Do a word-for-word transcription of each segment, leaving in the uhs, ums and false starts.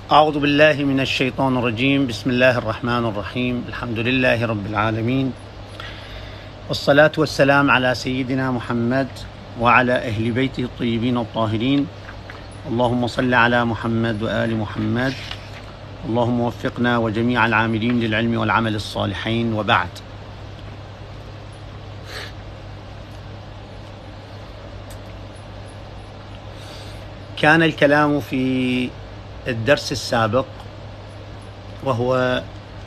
أعوذ بالله من الشيطان الرجيم. بسم الله الرحمن الرحيم. الحمد لله رب العالمين، والصلاة والسلام على سيدنا محمد وعلى أهل بيته الطيبين الطاهرين. اللهم صل على محمد وآل محمد. اللهم وفقنا وجميع العاملين للعلم والعمل الصالحين، وبعد. كان الكلام في الدرس السابق، وهو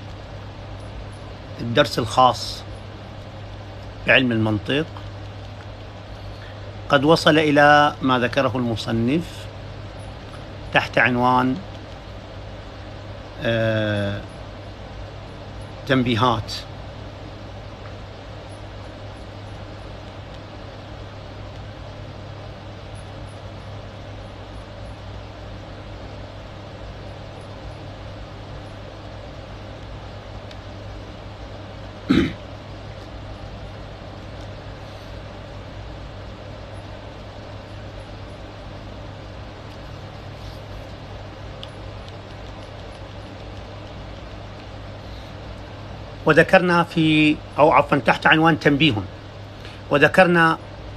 الدرس الخاص بعلم المنطق، قد وصل إلى ما ذكره المصنف تحت عنوان آه تنبيهات. وذكرنا في أو عفوا تحت عنوان تنبيه، وذكرنا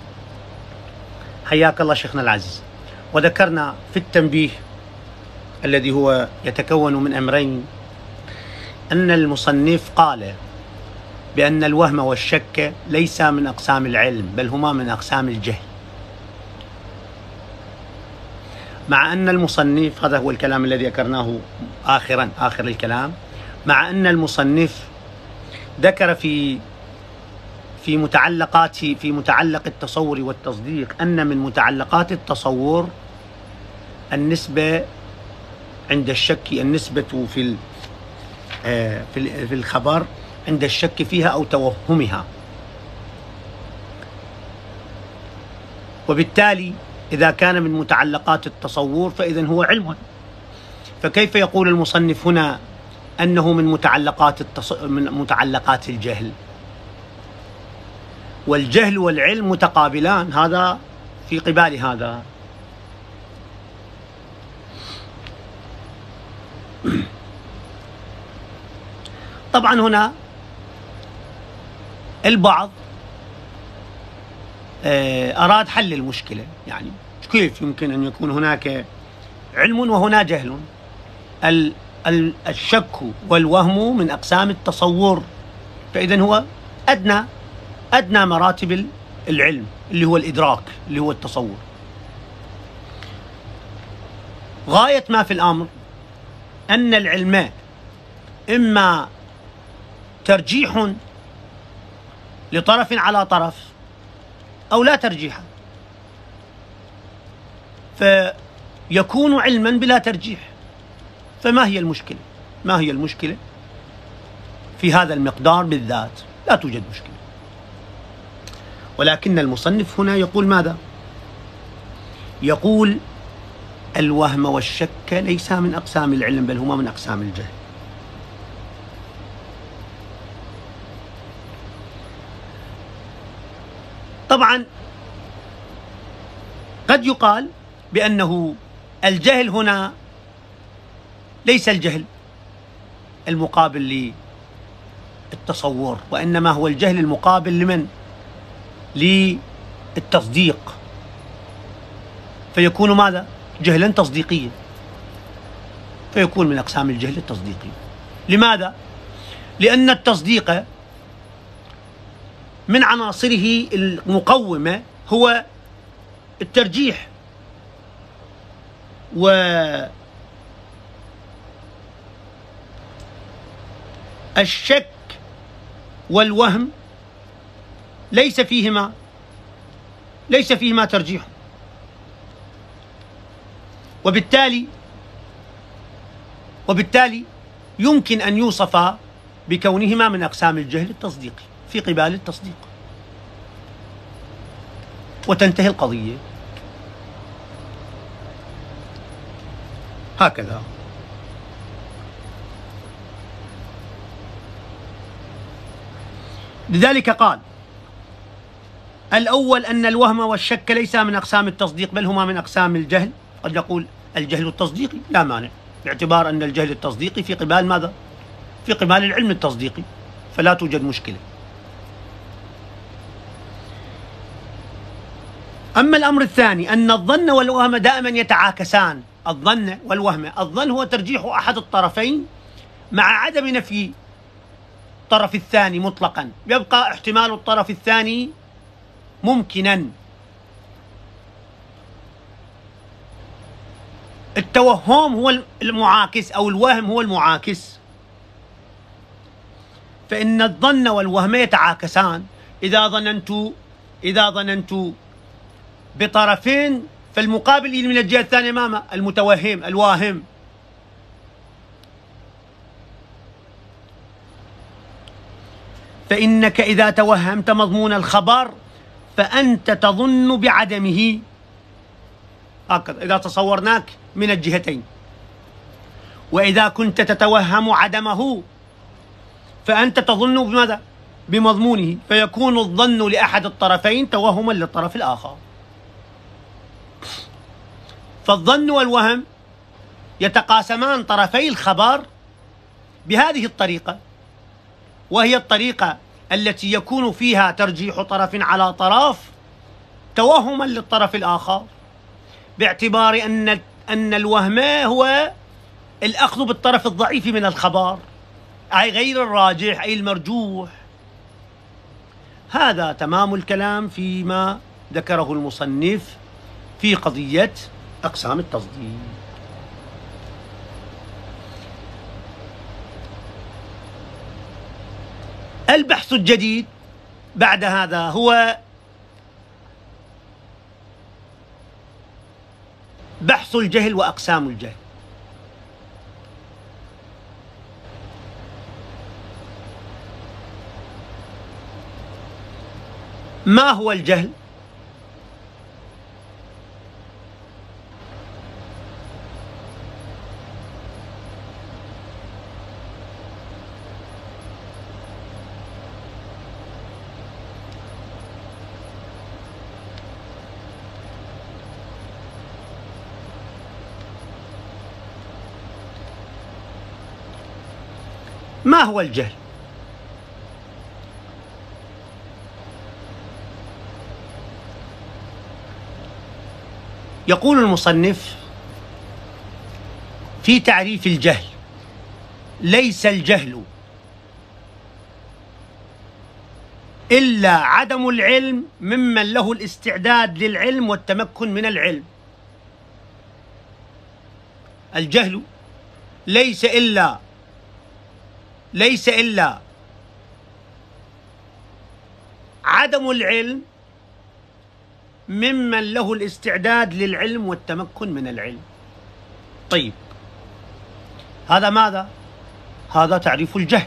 حياك الله شيخنا العزيز، وذكرنا في التنبيه الذي هو يتكون من أمرين أن المصنف قال بأن الوهم والشك ليس من أقسام العلم، بل هما من أقسام الجهل. مع أن المصنف، هذا هو الكلام الذي ذكرناه آخرا آخر الكلام، مع أن المصنف ذكر في في متعلقات في متعلق التصور والتصديق أن من متعلقات التصور النسبة عند الشك، النسبة في في في الخبر عند الشك فيها أو توهمها. وبالتالي إذا كان من متعلقات التصور فإذن هو علم. فكيف يقول المصنف هنا أنه من متعلقات التص... من متعلقات الجهل؟ والجهل والعلم متقابلان، هذا في قبال هذا. طبعا هنا البعض أراد حل المشكلة، يعني كيف يمكن أن يكون هناك علم وهنا جهل؟ الشك والوهم من أقسام التصور، فإذن هو أدنى أدنى مراتب العلم اللي هو الإدراك، اللي هو التصور. غاية ما في الأمر أن العلم إما ترجيح لطرف على طرف أو لا ترجيح، فيكون علما بلا ترجيح. فما هي المشكلة؟ ما هي المشكلة في هذا المقدار بالذات؟ لا توجد مشكلة. ولكن المصنف هنا يقول ماذا؟ يقول الوهم والشك ليس من أقسام العلم، بل هما من أقسام الجهل. طبعا قد يقال بأنه الجهل هنا ليس الجهل المقابل للتصور، وإنما هو الجهل المقابل لمن؟ للتصديق. فيكون ماذا؟ جهلا تصديقيا، فيكون من أقسام الجهل التصديقي. لماذا؟ لأن التصديق من عناصره المقومة هو الترجيح، و الشك والوهم ليس فيهما ليس فيهما ترجيح، وبالتالي وبالتالي يمكن أن يوصفا بكونهما من أقسام الجهل التصديقي في قبال التصديق، وتنتهي القضية. هكذا. لذلك قال الأول أن الوهم والشك ليس من أقسام التصديق، بل هما من أقسام الجهل. قد يقول الجهل التصديقي، لا مانع، باعتبار أن الجهل التصديقي في قبال ماذا؟ في قبال العلم التصديقي، فلا توجد مشكلة. أما الأمر الثاني أن الظن والوهم دائما يتعاكسان. الظن والوهم، الظن هو ترجيح أحد الطرفين مع عدم نفي الطرف الثاني مطلقا، يبقى احتمال الطرف الثاني ممكنا. التوهم هو المعاكس أو الوهم هو المعاكس. فإن الظن والوهم يتعاكسان. إذا ظننت إذا ظننت بطرفين فالمقابل من الجهة الثانية ماذا؟ المتوهم الواهم. فإنك إذا توهمت مضمون الخبر فأنت تظن بعدمه. هكذا إذا تصورناك من الجهتين. وإذا كنت تتوهم عدمه فأنت تظن بماذا؟ بمضمونه، فيكون الظن لأحد الطرفين توهما للطرف الآخر. فالظن والوهم يتقاسمان طرفي الخبر بهذه الطريقة، وهي الطريقة التي يكون فيها ترجيح طرف على طرف توهما للطرف الآخر، باعتبار أن أن الوهم هو الأخذ بالطرف الضعيف من الخبر، أي غير الراجح أي المرجوح. هذا تمام الكلام فيما ذكره المصنف في قضية أقسام التصديق. البحث الجديد بعد هذا هو بحث الجهل وأقسام الجهل. ما هو الجهل؟ ما هو الجهل؟ يقول المصنف في تعريف الجهل: ليس الجهل إلا عدم العلم ممن له الاستعداد للعلم والتمكن من العلم. الجهل ليس إلا ليس إلا عدم العلم ممن له الاستعداد للعلم والتمكن من العلم. طيب، هذا ماذا؟ هذا تعريف الجهل.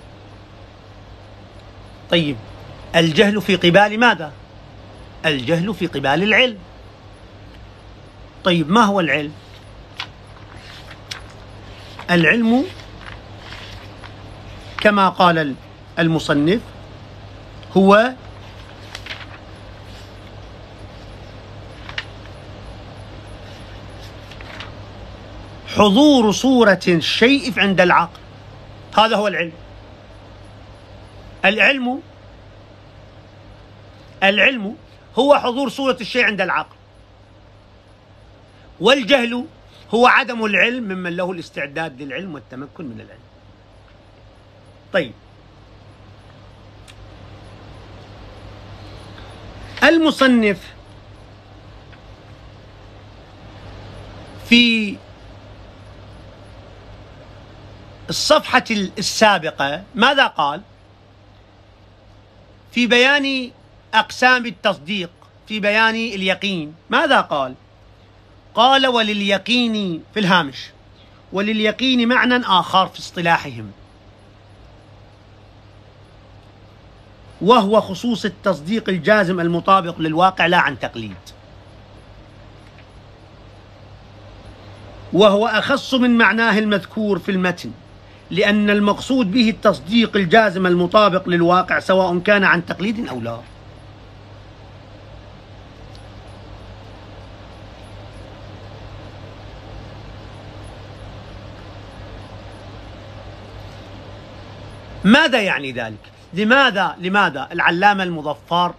طيب، الجهل في قبال ماذا؟ الجهل في قبال العلم. طيب، ما هو العلم؟ العلم كما قال المصنف هو حضور صورة الشيء عند العقل. هذا هو العلم. العلم العلم هو حضور صورة الشيء عند العقل، والجهل هو عدم العلم ممن له الاستعداد للعلم والتمكن من العلم. طيب، المصنف في الصفحة السابقة ماذا قال؟ في بيان أقسام التصديق، في بيان اليقين، ماذا قال؟ قال: ولليقين في الهامش، ولليقين معنى آخر في اصطلاحهم، وهو خصوص التصديق الجازم المطابق للواقع لا عن تقليد، وهو أخص من معناه المذكور في المتن، لأن المقصود به التصديق الجازم المطابق للواقع سواء كان عن تقليد أو لا. ماذا يعني ذلك؟ لماذا لماذا العلامة المظفر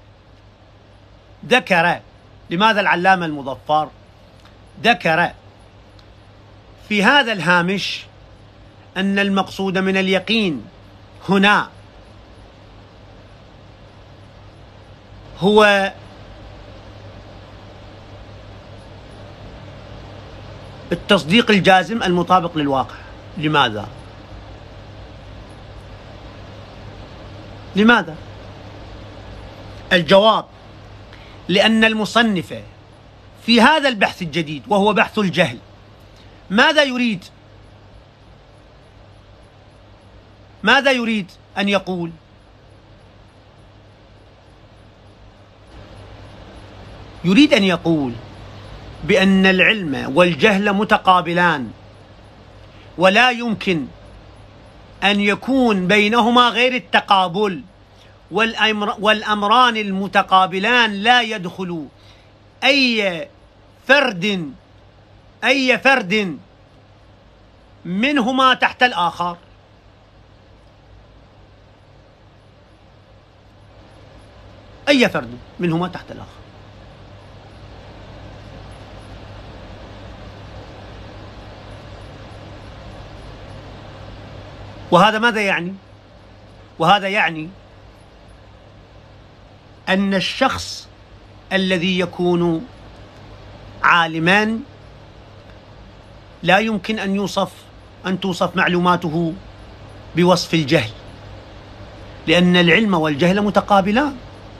ذكر لماذا العلامة المظفر ذكر في هذا الهامش أن المقصود من اليقين هنا هو التصديق الجازم المطابق للواقع. لماذا؟ لماذا؟ الجواب: لأن المصنف في هذا البحث الجديد وهو بحث الجهل ماذا يريد؟ ماذا يريد أن يقول؟ يريد أن يقول بأن العلم والجهل متقابلان، ولا يمكن أن يكون بينهما غير التقابل، والأمران المتقابلان لا يدخل أي فرد أي فرد منهما تحت الآخر. أي فرد منهما تحت الآخر. وهذا ماذا يعني؟ وهذا يعني أن الشخص الذي يكون عالما لا يمكن أن يوصف أن توصف معلوماته بوصف الجهل، لأن العلم والجهل متقابلان.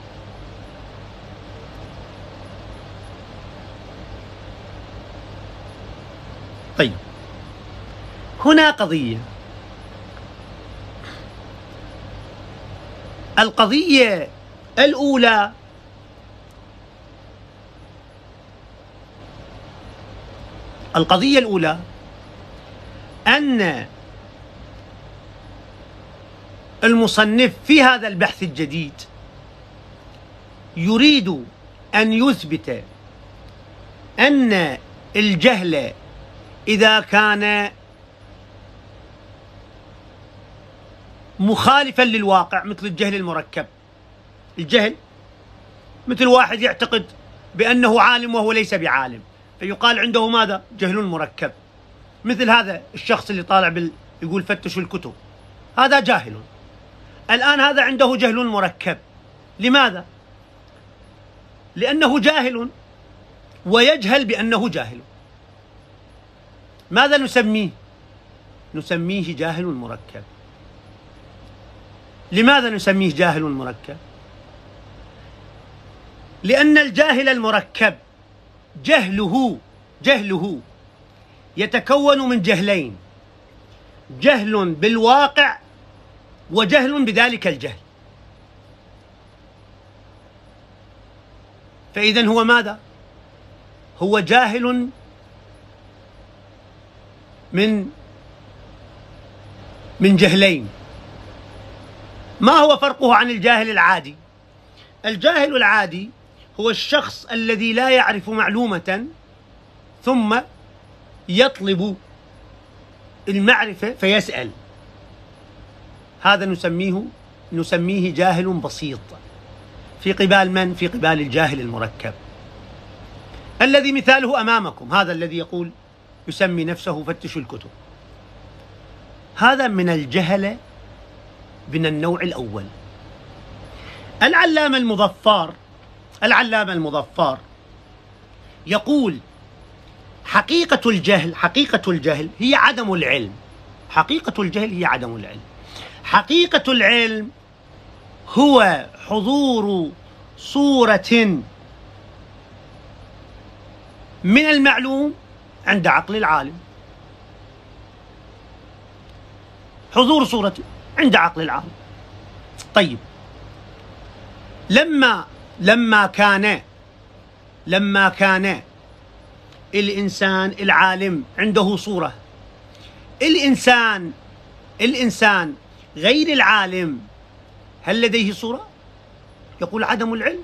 طيب، هنا قضية. القضية الأولى القضية الأولى أن المصنف في هذا البحث الجديد يريد أن يثبت أن الجهل إذا كان مخالفا للواقع مثل الجهل المركب. الجهل مثل واحد يعتقد بأنه عالم وهو ليس بعالم، فيقال عنده ماذا؟ جهل مركب. مثل هذا الشخص اللي طالع بال... يقول فتشوا الكتب، هذا جاهل. الآن هذا عنده جهل مركب. لماذا؟ لأنه جاهل ويجهل بأنه جاهل. ماذا نسميه؟ نسميه جاهل مركب. لماذا نسميه جاهل مركب؟ لأن الجاهل المركب جهله جهله يتكون من جهلين: جهل بالواقع وجهل بذلك الجهل. فإذن هو ماذا؟ هو جاهل من من جهلين. ما هو فرقه عن الجاهل العادي؟ الجاهل العادي هو الشخص الذي لا يعرف معلومة ثم يطلب المعرفة فيسأل. هذا نسميه نسميه جاهل بسيط في قبال من؟ في قبال الجاهل المركب الذي مثاله أمامكم، هذا الذي يقول يسمي نفسه فتشوا الكتب. هذا من الجهل من النوع الأول. العلامة المظفر العلامة المظفر يقول حقيقة الجهل حقيقة الجهل هي عدم العلم. حقيقة الجهل هي عدم العلم. حقيقة العلم هو حضور صورة من المعلوم عند عقل العالم. حضور صورة عند عقل العالم. طيب، لما لما كان لما كان الإنسان العالم عنده صورة، الإنسان الإنسان غير العالم هل لديه صورة؟ يقول عدم العلم.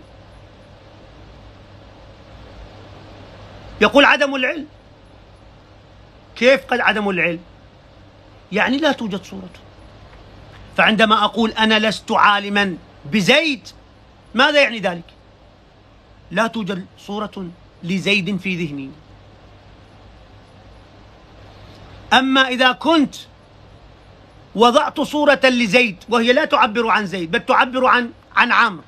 يقول عدم العلم. كيف قد عدم العلم؟ يعني لا توجد صورته. فعندما أقول أنا لست عالما بزيد، ماذا يعني ذلك؟ لا توجد صورة لزيد في ذهني. أما إذا كنت وضعت صورة لزيد وهي لا تعبر عن زيد بل تعبر عن عن عمرو،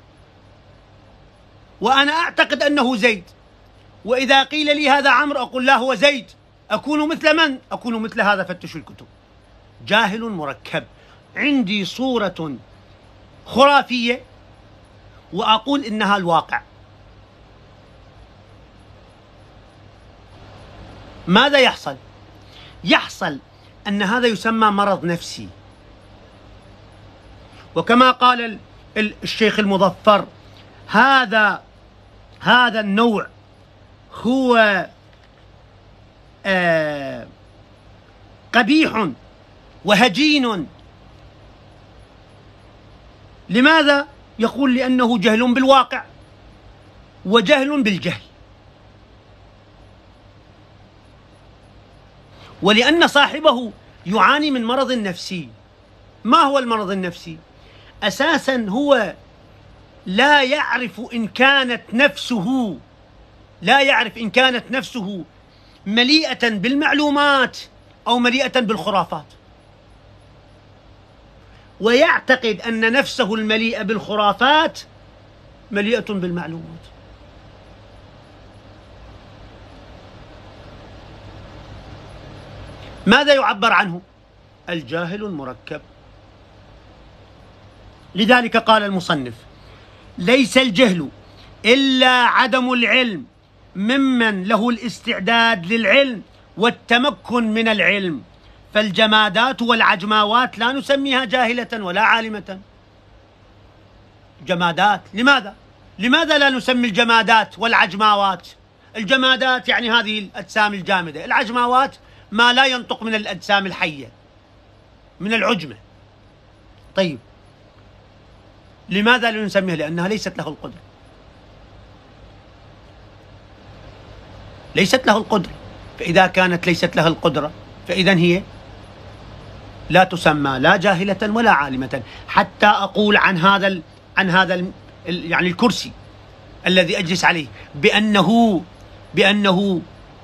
وأنا أعتقد أنه زيد، وإذا قيل لي هذا عمرو أقول لا هو زيد، أكون مثل من؟ أكون مثل هذا فتشوا الكتب، جاهل مركب. عندي صورة خرافية وأقول إنها الواقع. ماذا يحصل؟ يحصل أن هذا يسمى مرض نفسي، وكما قال الشيخ المظفر هذا هذا النوع هو آه قبيح وهجين. لماذا؟ يقول لأنه جهل بالواقع وجهل بالجهل، ولأن صاحبه يعاني من مرض نفسي. ما هو المرض النفسي؟ أساسا هو لا يعرف إن كانت نفسه لا يعرف إن كانت نفسه مليئة بالمعلومات أو مليئة بالخرافات، ويعتقد أن نفسه المليئة بالخرافات مليئة بالمعلومات. ماذا يعبر عنه؟ الجاهل المركب. لذلك قال المصنف: ليس الجهل إلا عدم العلم ممن له الاستعداد للعلم والتمكن من العلم، فالجمادات والعجماوات لا نسميها جاهلة ولا عالمة. جمادات، لماذا؟ لماذا لا نسمي الجمادات والعجماوات؟ الجمادات يعني هذه الأجسام الجامدة، العجماوات ما لا ينطق من الأجسام الحية، من العجمة. طيب لماذا لا نسميها؟ لأنها ليست له القدرة، ليست له القدرة. فإذا كانت ليست لها القدرة فإذا هي لا تسمى لا جاهلة ولا عالمة. حتى أقول عن هذا ال عن هذا ال يعني الكرسي الذي أجلس عليه بأنه بأنه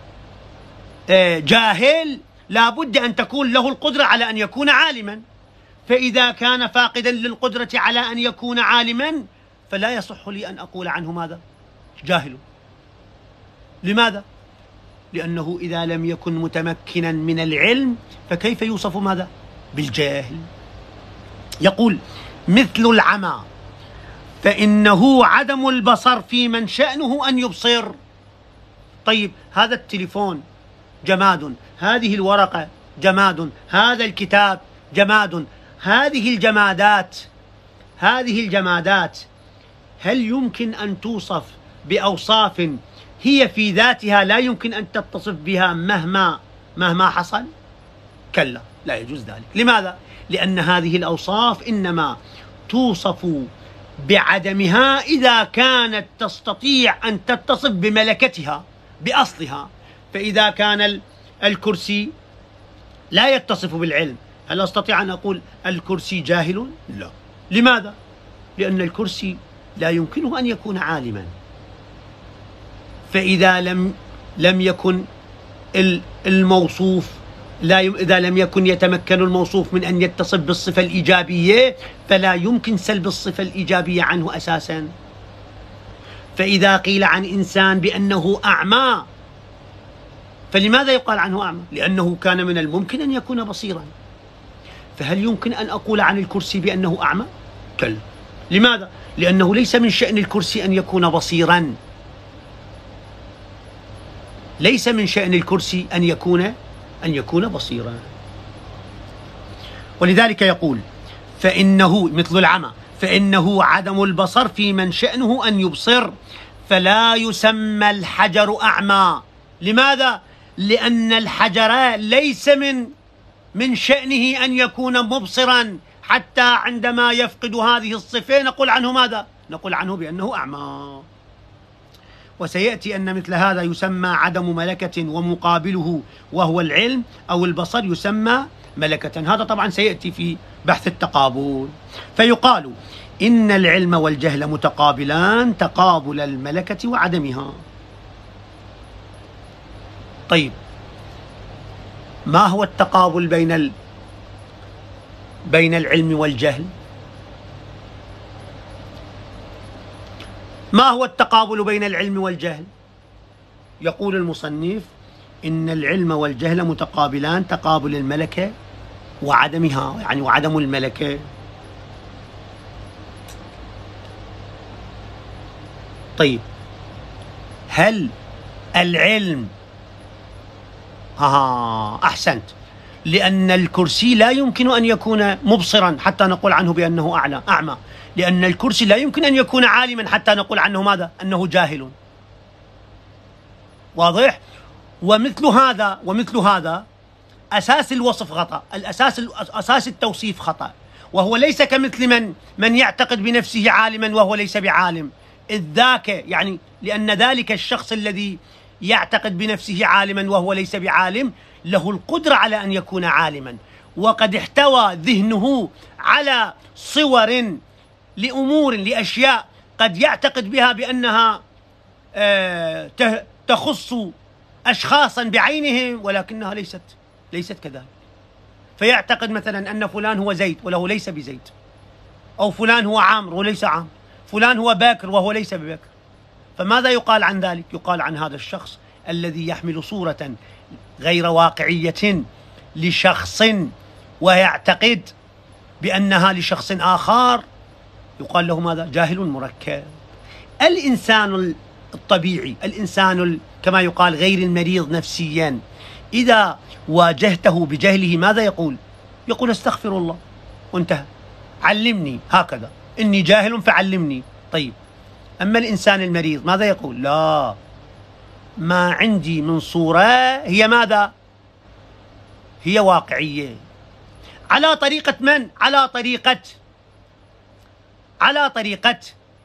جاهل، لا بد أن تكون له القدرة على أن يكون عالما. فإذا كان فاقدا للقدرة على أن يكون عالما فلا يصح لي أن أقول عنه ماذا؟ جاهل. لماذا؟ لأنه إذا لم يكن متمكنا من العلم فكيف يوصف ماذا؟ بالجاهل. يقول: مثل العمى فإنه عدم البصر في من شأنه أن يبصر. طيب هذا التليفون جماد، هذه الورقة جماد، هذا الكتاب جماد، هذه الجمادات هذه الجمادات هل يمكن أن توصف بأوصاف هي في ذاتها لا يمكن أن تتصف بها مهما مهما حصل؟ كلا، لا يجوز ذلك. لماذا؟ لأن هذه الأوصاف إنما توصف بعدمها إذا كانت تستطيع أن تتصف بملكتها بأصلها. فإذا كان الكرسي لا يتصف بالعلم، هل أستطيع أن أقول الكرسي جاهل؟ لا. لماذا؟ لأن الكرسي لا يمكنه أن يكون عالما. فإذا لم لم يكن الموصوف لا إذا لم يكن يتمكن الموصوف من أن يتصف بالصفة الإيجابية فلا يمكن سلب الصفة الإيجابية عنه أساسا. فإذا قيل عن إنسان بأنه أعمى فلماذا يقال عنه أعمى؟ لأنه كان من الممكن أن يكون بصيرا. فهل يمكن أن أقول عن الكرسي بأنه أعمى؟ كلا. لماذا؟ لأنه ليس من شأن الكرسي أن يكون بصيرا. ليس من شأن الكرسي أن يكون أن يكون بصيرا. ولذلك يقول: فإنه مثل العمى فإنه عدم البصر في من شأنه أن يبصر، فلا يسمى الحجر أعمى. لماذا؟ لأن الحجر ليس من من شأنه أن يكون مبصرا، حتى عندما يفقد هذه الصفة نقول عنه ماذا؟ نقول عنه بأنه أعمى. وسيأتي أن مثل هذا يسمى عدم ملكة، ومقابله وهو العلم أو البصر يسمى ملكة. هذا طبعا سيأتي في بحث التقابل. فيقال إن العلم والجهل متقابلان تقابل الملكة وعدمها. طيب، ما هو التقابل بين ال... بين العلم والجهل؟ ما هو التقابل بين العلم والجهل؟ يقول المصنف إن العلم والجهل متقابلان تقابل الملكة وعدمها، يعني وعدم الملكة. طيب، هل العلم ها أحسنت، لأن الكرسي لا يمكن أن يكون مبصرا حتى نقول عنه بأنه أعلى أعمى، لأن الكرسي لا يمكن أن يكون عالما حتى نقول عنه ماذا؟ أنه جاهل. واضح؟ ومثل هذا ومثل هذا أساس الوصف خطأ، الأساس أساس التوصيف خطأ، وهو ليس كمثل من من يعتقد بنفسه عالما وهو ليس بعالم، إذ ذاك يعني لأن ذلك الشخص الذي يعتقد بنفسه عالما وهو ليس بعالم له القدرة على أن يكون عالما، وقد احتوى ذهنه على صور لأمور لأشياء قد يعتقد بها بأنها تخص أشخاصا بعينهم، ولكنها ليست ليست كذلك. فيعتقد مثلا أن فلان هو زيد وله ليس بزيد، أو فلان هو عامر وليس عامر، فلان هو باكر وهو ليس ببكر. فماذا يقال عن ذلك؟ يقال عن هذا الشخص الذي يحمل صورة غير واقعية لشخص ويعتقد بأنها لشخص آخر، يقال له ماذا؟ جاهل مركب. الإنسان الطبيعي، الإنسان كما يقال غير المريض نفسيا، إذا واجهته بجهله ماذا يقول؟ يقول استغفر الله وانتهى، علمني، هكذا، إني جاهل فعلمني. طيب، أما الإنسان المريض ماذا يقول؟ لا، ما عندي من صورة هي ماذا؟ هي واقعية. على طريقة من؟ على طريقة على طريقة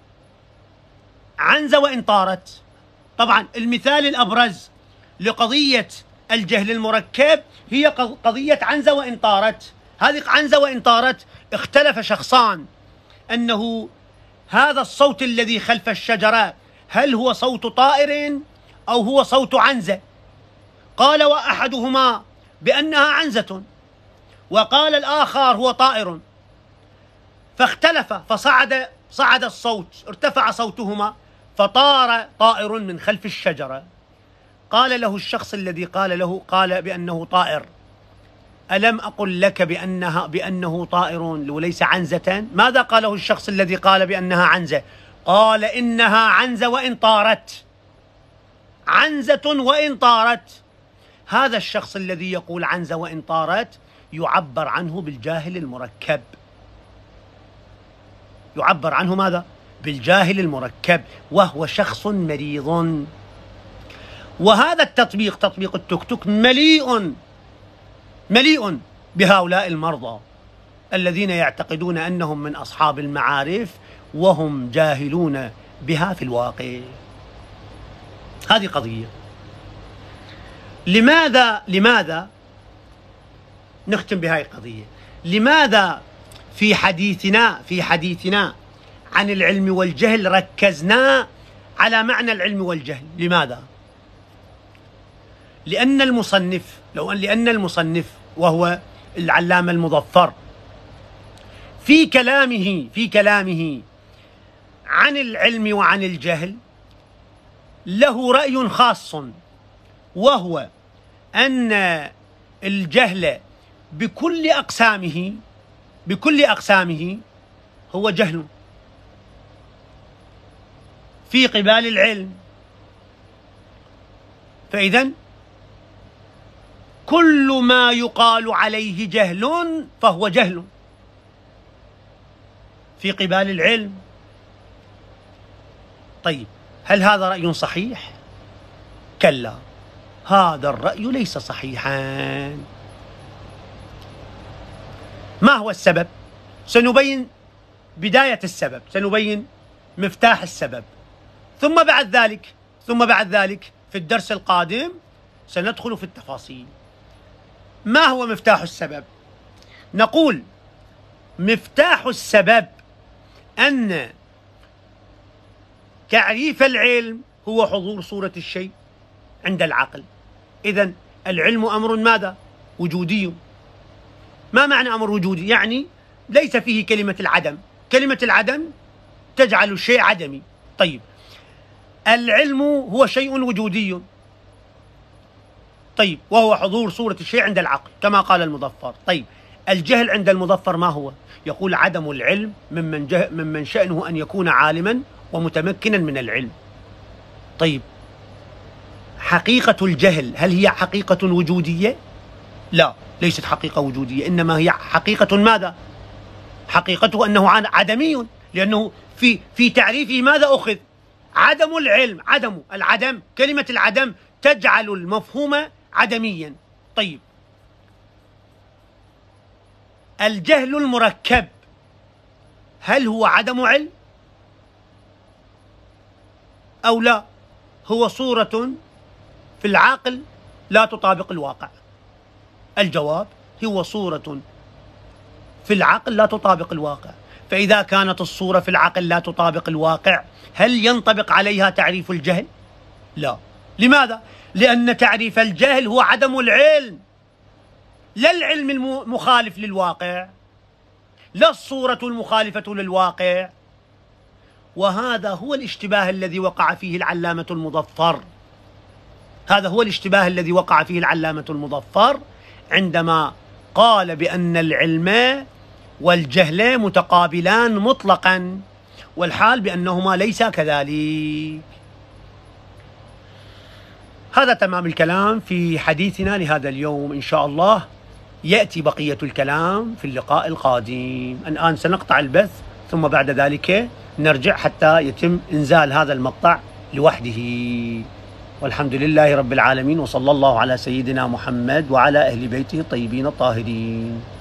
عنزة وإن طارت. طبعا المثال الأبرز لقضية الجهل المركب هي قضية عنزة وإن طارت. هذه عنزة وإن طارت اختلف شخصان أنه هذا الصوت الذي خلف الشجرة هل هو صوت طائر أو هو صوت عنزة؟ قال وأحدهما بأنها عنزة، وقال الآخر هو طائر، فاختلف، فصعد صعد الصوت، ارتفع صوتهما، فطار طائر من خلف الشجرة. قال له الشخص الذي قال له قال بأنه طائر: ألم أقل لك بأنها بأنه طائر وليس عنزة؟ ماذا قاله الشخص الذي قال بأنها عنزة؟ قال إنها عنزة وإن طارت، عنزة وإن طارت. هذا الشخص الذي يقول عنزة وإن طارت يعبر عنه بالجاهل المركب، يعبر عنه ماذا؟ بالجاهل المركب، وهو شخص مريض. وهذا التطبيق، تطبيق التوك توك، مليء مليء بهؤلاء المرضى الذين يعتقدون أنهم من أصحاب المعارف وهم جاهلون بها في الواقع. هذه قضية. لماذا لماذا نختم بهذه القضية؟ لماذا في حديثنا في حديثنا عن العلم والجهل ركزنا على معنى العلم والجهل؟ لماذا؟ لأن المصنف لو أن لأن المصنف وهو العلامة المظفر في كلامه في كلامه عن العلم وعن الجهل له رأي خاص، وهو أن الجهل بكل أقسامه بكل أقسامه هو جهل في قبال العلم. فإذن كل ما يقال عليه جهل فهو جهل في قبال العلم. طيب، هل هذا رأي صحيح؟ كلا، هذا الرأي ليس صحيحا. ما هو السبب؟ سنبين بداية السبب، سنبين مفتاح السبب، ثم بعد ذلك ثم بعد ذلك في الدرس القادم سندخل في التفاصيل. ما هو مفتاح السبب؟ نقول مفتاح السبب أن تعريف العلم هو حضور صورة الشيء عند العقل. إذن العلم أمر ماذا؟ وجودي. ما معنى أمر وجودي؟ يعني ليس فيه كلمة العدم. كلمة العدم تجعل الشيء عدمي. طيب العلم هو شيء وجودي، طيب وهو حضور صورة الشيء عند العقل كما قال المظفر. طيب الجهل عند المظفر ما هو؟ يقول عدم العلم ممن, جه ممن شأنه أن يكون عالما ومتمكنا من العلم. طيب حقيقة الجهل هل هي حقيقة وجودية؟ لا، ليست حقيقة وجودية، إنما هي حقيقة ماذا؟ حقيقته أنه عدمي، لأنه في في تعريفه ماذا أخذ؟ عدم العلم. عدم العدم، كلمة العدم تجعل المفهوم عدميا. طيب الجهل المركب هل هو عدم علم أو لا؟ هو صورة في العقل لا تطابق الواقع. الجواب هو صورة في العقل لا تطابق الواقع. فإذا كانت الصورة في العقل لا تطابق الواقع هل ينطبق عليها تعريف الجهل؟ لا. لماذا؟ لأن تعريف الجهل هو عدم العلم، لا العلم المخالف للواقع، لا الصورة المخالفة للواقع. وهذا هو الاشتباه الذي وقع فيه العلامة المظفر. هذا هو الاشتباه الذي وقع فيه العلامة المظفر عندما قال بأن العلم والجهل متقابلان مطلقا، والحال بأنهما ليس كذلك. هذا تمام الكلام في حديثنا لهذا اليوم. إن شاء الله يأتي بقية الكلام في اللقاء القادم. الآن سنقطع البث ثم بعد ذلك نرجع حتى يتم إنزال هذا المقطع لوحده. والحمد لله رب العالمين، وصلى الله على سيدنا محمد وعلى أهل بيته الطيبين الطاهرين.